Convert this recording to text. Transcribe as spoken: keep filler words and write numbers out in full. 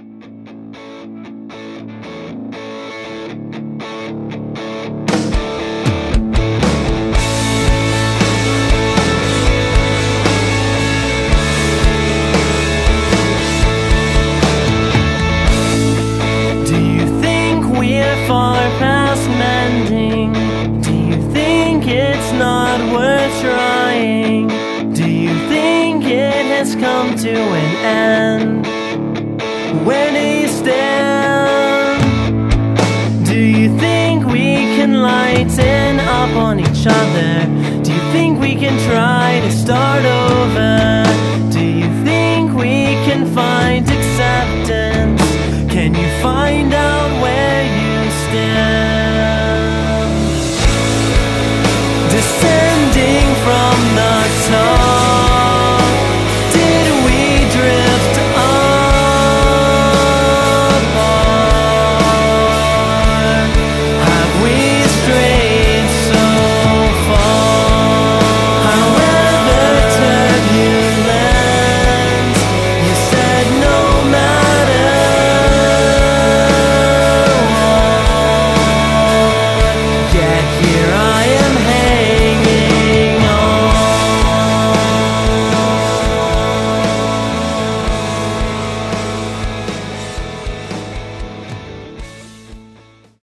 Far past mending? Do you think it's not worth trying? Do you think it has come to an end? Where do you stand? Do you think we can lighten up on each other? Do you think we can try to start over? Do you think we can find acceptance? Can you find out where you stand?